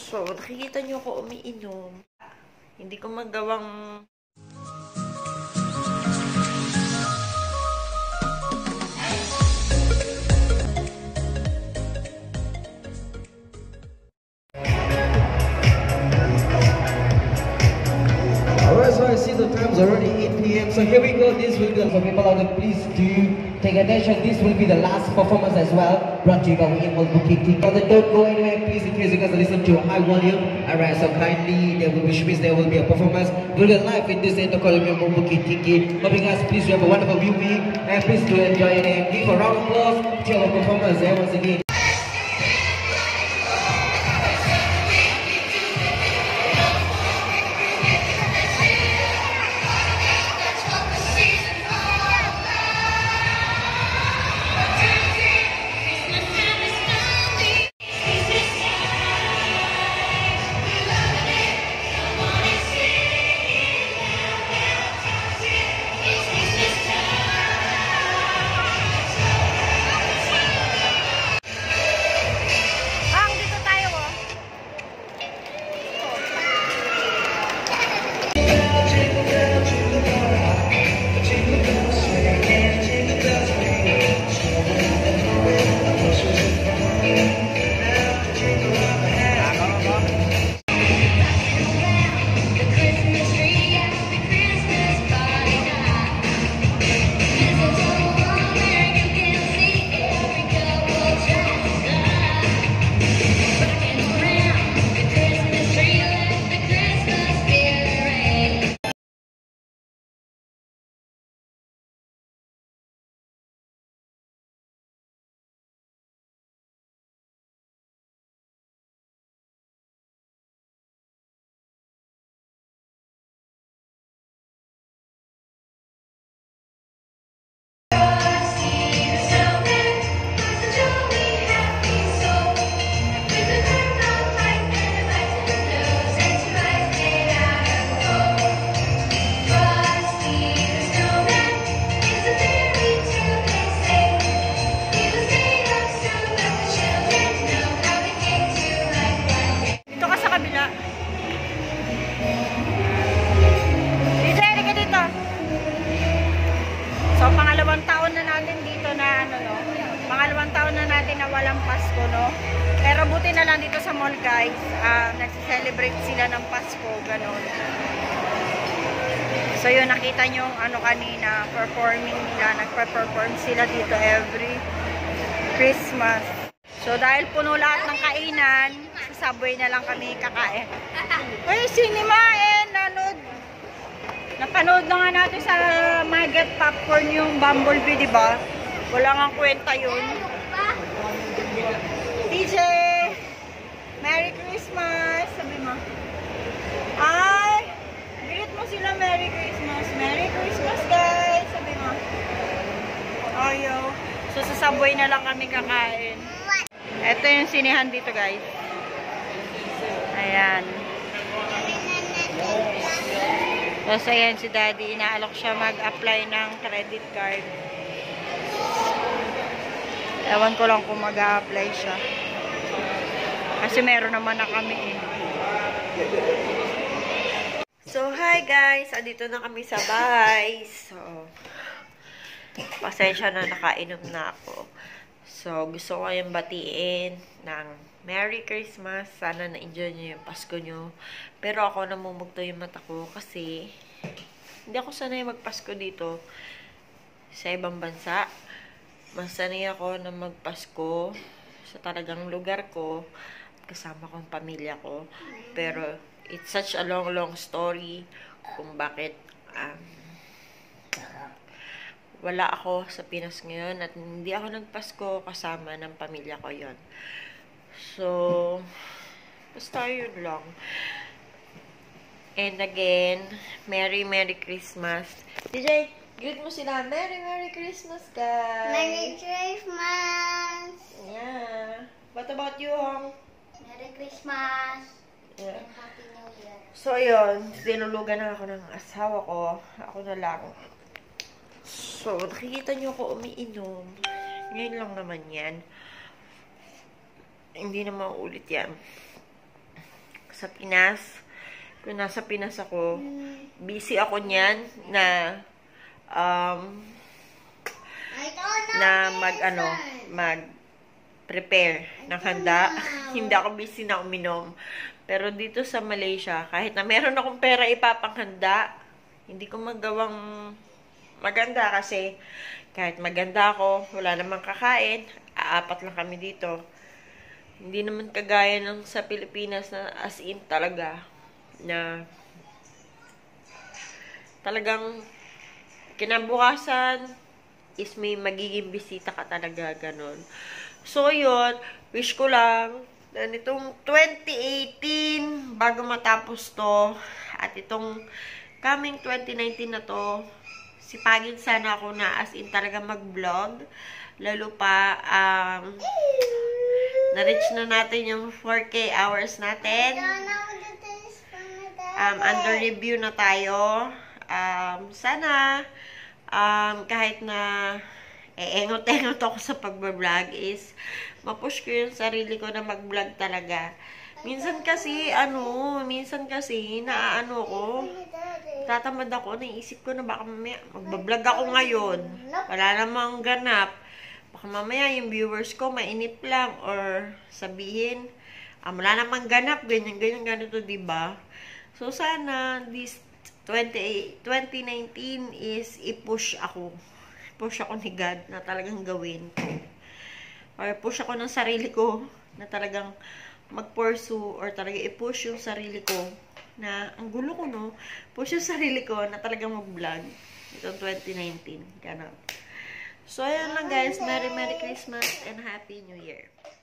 So, nakikita nyo ako umiinom. Hindi ko magawang... Alright, so I see the time's already 8 p.m. So here we go. This will be for people out there. Please do take attention. This will be the last performance as well. Brought to you by Emerald Bouquet King. But don't go anywhere, please, in case you guys listen to a high volume. Alright, so kindly, there will be shmiz, there will be a performance. We'll be live in this end of Emerald Bouquet King. Hope you guys please have a wonderful viewing and please do enjoy it and give a round of applause to our performers there once again. So, pangalawang taon na natin dito na, pangalawang taon na natin na walang Pasko, no? Pero buti na lang dito sa mall, guys, nagse-celebrate sila ng Pasko, ganon. So, yun, nakita nyo kanina, performing nila, nagpa-perform sila dito every Christmas. So, dahil puno lahat ng kainan, sa Subway na lang kami kakain. Uy, cinema, napanood na nga natin sa Market Popcorn yung Bumblebee, diba? Wala nga kwenta yun. DJ! Merry Christmas! Sabi mo. Ay! Greet mo sila Merry Christmas. Merry Christmas, guys! Sabi mo. Ayaw. So, sa Subway na lang kami kakain. Ito yung sinihan dito, guys. Ayan. Tapos ayan si Daddy, inaalok siya mag-apply ng credit card. Ewan ko lang kung mag-a-apply siya. Kasi meron naman na kami eh. So, hi guys! Andito na kami sa bahay. So, pasensya na, nakainom na ako. So, gusto ko kayong batiin ng Merry Christmas. Sana na-enjoy nyo yung Pasko nyo. Pero ako, namumugto yung mata ko kasi hindi ako sanay magpasko dito sa ibang bansa. Mas sanay ako na magpasko sa talagang lugar ko kasama kong pamilya ko. Pero it's such a long story kung bakit wala ako sa Pinas ngayon at hindi ako nagpasko kasama ng pamilya ko yon. So, basta yun lang. And again, Merry Christmas. DJ, greet mo sila. Merry Christmas, guys. Merry Christmas. Yeah. What about you, Hong? Merry Christmas. Yeah. And Happy New Year. So, yun. Dinulugan na ako ng asawa ko. Ako na lang. So, nakikita nyo ako umiinom. Ngayon lang naman yan. Hindi na mauulit yan. sa Pinas. Kung nasa Pinas ako, busy ako niyan na mag-prepare ng handa. Hindi ako busy na uminom. Pero dito sa Malaysia, kahit na meron akong pera ipapanghanda, hindi ko magawang maganda kasi kahit maganda ako, wala namang kakain, aapat lang kami dito. Hindi naman kagaya ng sa Pilipinas na as in talaga na talagang kinabukasan is may magiging bisita ka talaga, ganun. So, yun, wish ko lang na nitong 2018, bago matapos to, at itong coming 2019 na to, sipagin sana ako na as in talaga mag-vlog. Lalo pa, na-reach na natin yung 4K hours natin. Under review na tayo. Sana, kahit na engot-engot ako sa pag-vlog is, mapush ko yung sarili ko na mag-vlog talaga. Minsan kasi, naaano ko, tatamad ako, naisip ko na baka mamaya, mag-vlog ako ngayon. Wala namang ganap. Baka mamaya yung viewers ko mainip lang or sabihin, wala namang ganap, ganyan, ganito, diba? So, sana, this 2019 is i-push ako. Push ako ni God na talagang gawin ko. Or push ako ng sarili ko na talagang mag-pursue or talagang i-push yung sarili ko na, ang gulo ko, no? Push yung sarili ko na talagang mag-vlog itong 2019. Ganun. So, ayan lang guys. Merry Christmas and Happy New Year.